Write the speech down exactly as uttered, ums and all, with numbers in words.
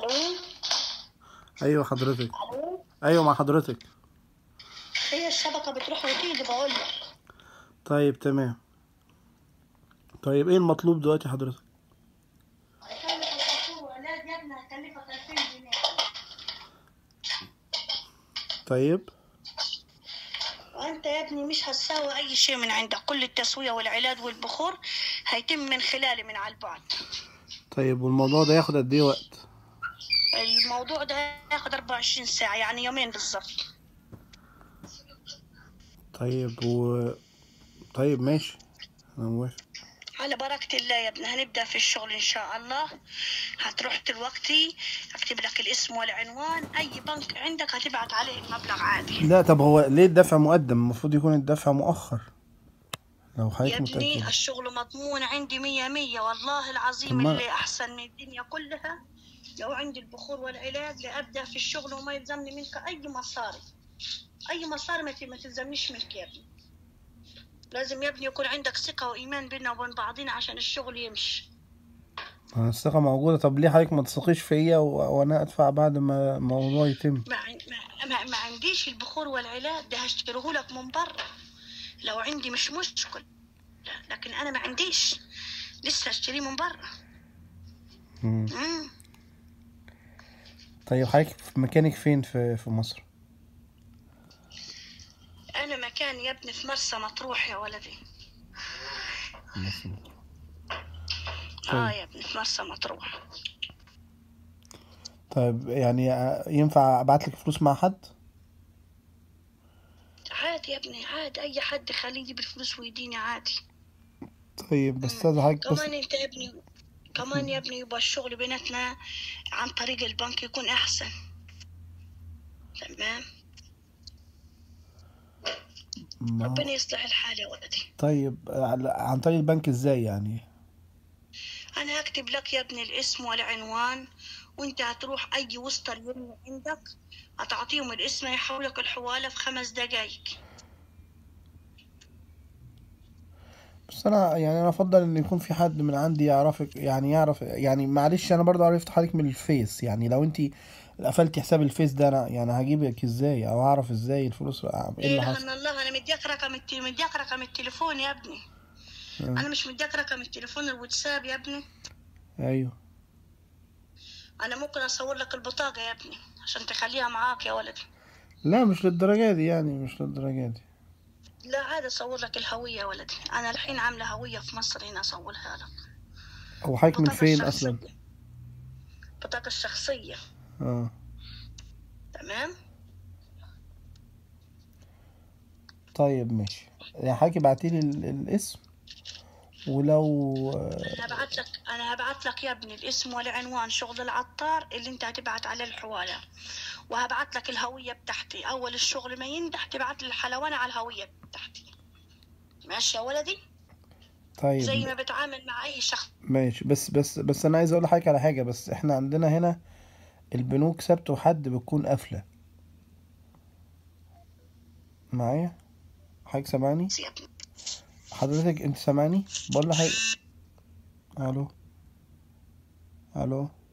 الو. ايوه حضرتك. الو. ايوه مع حضرتك. هي الشبكة بتروح وتيجي بقول لك. طيب تمام. طيب ايه المطلوب دلوقتي حضرتك؟ هكلفك الدكتور وعلاج يا ابني، هكلفك ألفين جنيه. طيب وانت يا ابني مش هتساوي اي شيء من عندك، كل التسوية والعلاج والبخور هيتم من خلالي من على البعد. طيب والموضوع ده ياخد قد ايه وقت؟ الموضوع ده هياخد أربعة وعشرين ساعة، يعني يومين بالظبط. طيب و طيب ماشي، انا موافق. على بركة الله يا ابني هنبدأ في الشغل إن شاء الله. هتروح دلوقتي أكتب لك الاسم والعنوان، أي بنك عندك هتبعت عليه المبلغ عادي. لا طب هو ليه الدفع مقدم؟ المفروض يكون الدفع مؤخر لو يا حضرتك ابني متأكد. الشغل مضمون عندي مية مية والله طب العظيم، ما اللي أحسن من الدنيا كلها. لو عندي البخور والعلاج لأبدأ في الشغل وما يلزمني منك أي مصاري. أي مصاري ما تلزمنيش منك يا ابني. لازم يا ابني يكون عندك ثقة وإيمان بيننا وبين بعضنا عشان الشغل يمشي. أنا الثقة موجودة، طب ليه حضرتك ما تثقيش فيا و... وانا ادفع بعد ما الموضوع يتم؟ ما, ما, ما, ما عنديش البخور والعلاج ده، هشتريه لك من برا. لو عندي مش مشكل، لكن أنا ما عنديش، لسه هشتريه من برا. مم. طيب حضرتك في مكانك فين في في مصر؟ أنا مكاني يا ابني في مرسى مطروح يا ولدي. مرسى مطروح. اه طيب. يا ابني في مرسى مطروح. طيب يعني ينفع ابعت لك فلوس مع حد؟ عادي يا ابني عادي، اي حد خليه يجيب الفلوس ويديني عادي. طيب بس استاذ حضرتك بس كمان انت يا ابني، كمان يا ابني يبقى الشغل بيناتنا عن طريق البنك يكون احسن. تمام. ما ربنا يصلح الحال يا ولدي. طيب عن طريق البنك ازاي يعني؟ انا هكتب لك يا ابني الاسم والعنوان، وانت هتروح اي وسطى يمني عندك هتعطيهم الاسم يحولك الحوالة في خمس دقايق. بس انا يعني انا افضل ان يكون في حد من عندي يعرفك، يعني يعرف يعني معلش انا برضو عرفت حضرتك من الفيس، يعني لو انت قفلتي حساب الفيس ده انا يعني هجيبك ازاي او اعرف ازاي الفلوس ايه لا اللي اله حصل؟ الا الله، انا مديك رقم الت... مديك رقم التليفون يا ابني. اه. انا مش مديك رقم التليفون الواتساب يا ابني. ايوه. انا ممكن اصور لك البطاقة يا ابني عشان تخليها معاك يا ولدي. لا مش للدرجة دي، يعني مش للدرجة دي. لا عادي اصور لك الهوية يا ولدي، انا الحين عاملة هوية في مصر هنا اصورها لك. هو حضرتك من البطاقة فين اصلا؟ الشخصية. البطاقة الشخصية. اه. تمام. طيب ماشي، يعني حضرتك ابعتيلي ال- الاسم ولو انا هبعت لك انا هبعت لك يا ابني الاسم والعنوان شغل العطار اللي انت هتبعت عليه الحوالة، وهبعت لك الهوية بتاعتي. اول الشغل ما ينجح تبعت لي الحلوانة على الهوية بتاعتي. ماشي يا ولدي. طيب زي ما بتعامل مع اي شخص. ماشي، بس بس بس انا عايز اقول لحضرتك على حاجة، بس احنا عندنا هنا البنوك سبت وحد بتكون قافلة معايا. حضرتك سامعني؟ يا ابني حضرتك انت سامعني؟ بقول لحضرتك. الو. الو.